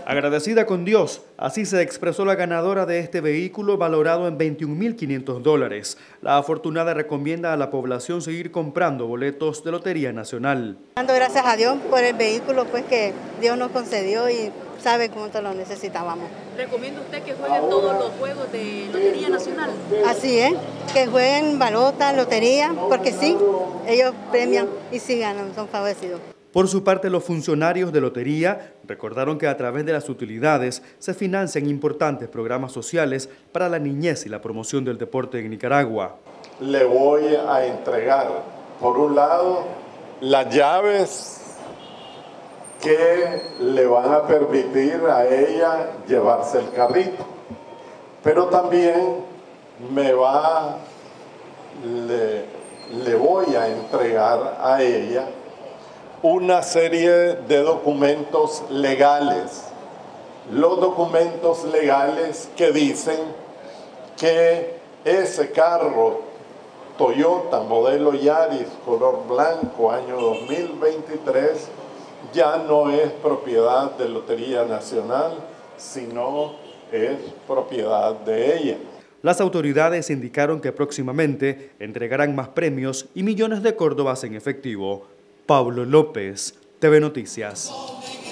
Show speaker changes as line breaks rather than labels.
Agradecida con Dios, así se expresó la ganadora de este vehículo valorado en $21.500. La afortunada recomienda a la población seguir comprando boletos de Lotería Nacional.
Dando gracias a Dios por el vehículo pues que Dios nos concedió y sabe cuánto lo necesitábamos.
¿Recomienda usted que jueguen todos los juegos de Lotería Nacional?
Así es, que jueguen balota, lotería, porque sí, ellos premian y sí ganan, son favorecidos.
Por su parte, los funcionarios de Lotería recordaron que a través de las utilidades se financian importantes programas sociales para la niñez y la promoción del deporte en Nicaragua.
Le voy a entregar, por un lado, las llaves que le van a permitir a ella llevarse el carrito, pero también le voy a entregar a ella una serie de documentos legales. Los documentos legales que dicen que ese carro Toyota modelo Yaris color blanco año 2023 ya no es propiedad de Lotería Nacional, sino es propiedad de ella.
Las autoridades indicaron que próximamente entregarán más premios y millones de córdobas en efectivo. Pablo López, TV Noticias.